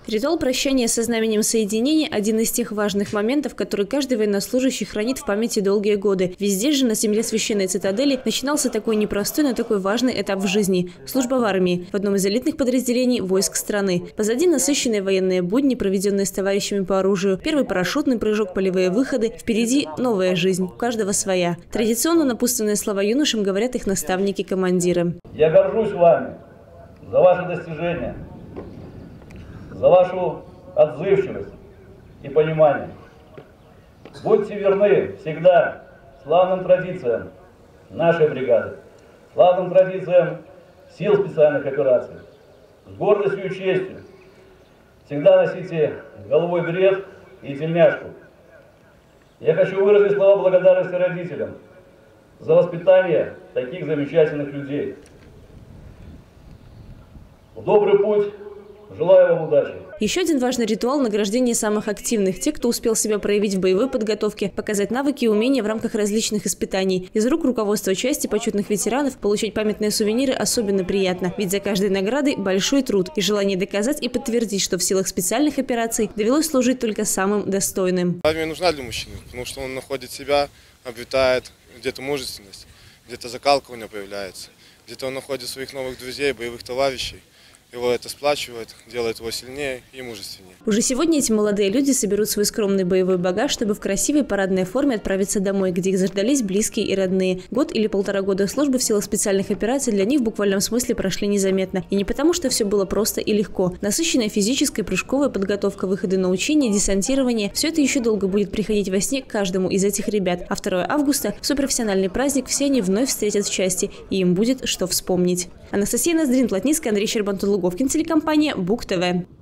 Ритуал прощания со знаменем соединения – один из тех важных моментов, которые каждый военнослужащий хранит в памяти долгие годы. Везде же, на земле священной цитадели, начинался такой непростой, но такой важный этап в жизни – служба в армии, в одном из элитных подразделений войск страны. Позади насыщенные военные будни, проведенные с товарищами по оружию, первый парашютный прыжок, полевые выходы, впереди новая жизнь, у каждого своя. Традиционно напутственные слова юношам говорят их наставники-командиры. Я горжусь вами за ваши достижения, за вашу отзывчивость и понимание. Будьте верны всегда славным традициям нашей бригады, славным традициям сил специальных операций. С гордостью и честью всегда носите головой берет и тельняшку. Я хочу выразить слова благодарности родителям за воспитание таких замечательных людей. В добрый путь. Желаю вам удачи. Еще один важный ритуал – награждение самых активных. Те, кто успел себя проявить в боевой подготовке, показать навыки и умения в рамках различных испытаний. Из рук руководства части почетных ветеранов получать памятные сувениры особенно приятно. Ведь за каждой наградой большой труд и желание доказать и подтвердить, что в силах специальных операций довелось служить только самым достойным. Армия нужна для мужчины, потому что он находит себя, обретает где-то мужественность, где-то закалка у него появляется, где-то он находит своих новых друзей, боевых товарищей. Его это сплачивает, делает его сильнее и мужественнее. Уже сегодня эти молодые люди соберут свой скромный боевой багаж, чтобы в красивой парадной форме отправиться домой, где их заждались близкие и родные. Год или полтора года службы в силах специальных операций для них в буквальном смысле прошли незаметно. И не потому, что все было просто и легко. Насыщенная физическая, прыжковая подготовка, выходы на учения, десантирование – все это еще долго будет приходить во сне каждому из этих ребят. А 2 августа – суперпрофессиональный праздник, все они вновь встретят в части, и им будет что вспомнить. Анастасия Ноздрин, Плотницкая, Андрей Щербан, Луговкин, телекомпания БУК ТВ.